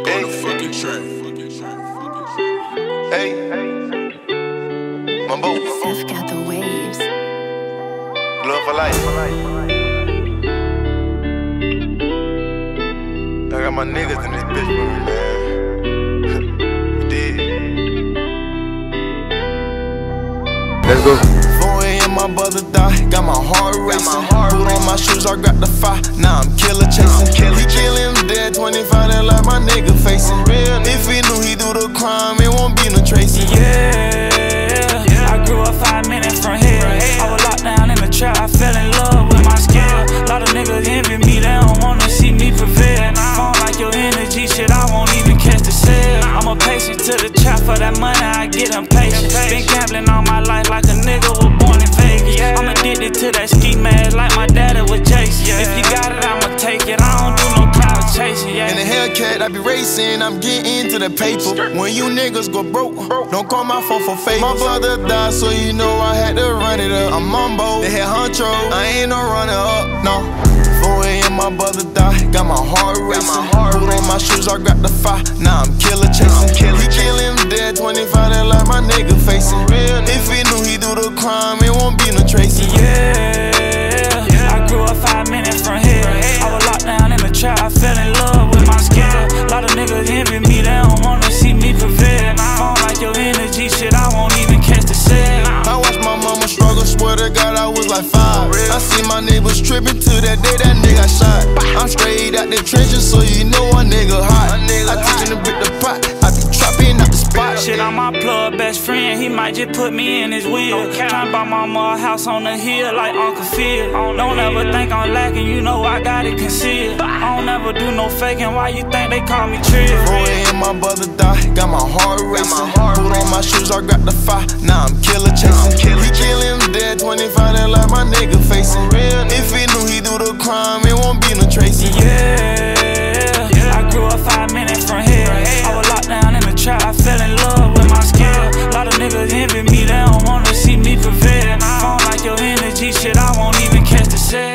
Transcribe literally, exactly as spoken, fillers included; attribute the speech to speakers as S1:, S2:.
S1: on the fucking track.
S2: Hey, Mambo,
S3: Seth got the waves.
S2: love for life. I got my niggas in this bitch with me, man. You did. Let's go. four A M my brother died, got my heart racing. Put on my shoes, I got the fire. Now I'm killer chasing. He kill him dead, twenty-five, that like my nigga facing. If he knew he do the crime, it won't be no tracing.
S4: Yeah, I grew up five minutes from here. I was locked down in the trap, I fell in love with my skill. Lot of niggas envy me, they don't wanna see me prevail. Phone like your energy, shit, I won't even catch the sale. I'm a patient to the trap, for that money I get impatient. Been gambling all my life like a nigga was born in Vegas. I'm addicted to that ski mask like my daddy was Jason. If you got it, I'ma take it, I don't do no cloud chasing. Yeah.
S2: In the Hellcat, I be racing, I'm getting to the paper. When you niggas go broke, don't call my phone for favors. My brother died, so you know I had to run it up. I'm Mambo, they had Huncho, I ain't no runner up, no. four A M my brother died, got my heart racing. Put on my shoes, I got the fire, now I'm killer chasing. He kill him dead, twenty-five, that like my nigga facing. If he knew he do the crime, it won't be no tracing.
S4: Yeah, I grew up five minutes from here. I was locked down in the trap, I fell in love with my skill. Lot of niggas envy me, they don't wanna see me prevail. Phone like your energy, shit, I won't even catch the sale.
S2: I watched my mama struggle, swear to God I was like five. I see my neighbors tripping till that day that nigga shot. I'm straight out the trenches, so you know a nigga hot. I teach him to break the pot, I be trapping out the spot.
S4: Shit, I'm my plug best friend, he might just put me in his wheel. Tryna buy mama a house on the hill like Uncle Phil. Don't ever think I'm lacking, you know I got it concealed. I don't ever do no faking, why you think they call me Trill?
S2: four A M my brother died, got my heart racing. Put on my shoes, I got the fire, now I'm killer chasing. He kill him dead, twenty-five, that like my nigga facing. If he knew he do the crime, it won't be no tracing.
S4: Yeah, I grew up five minutes from here. I was locked down in the trap, I fell in love with my skill. Lot of niggas envy me, they don't wanna see me prevail. Phone like your energy, shit, I won't even catch the sale.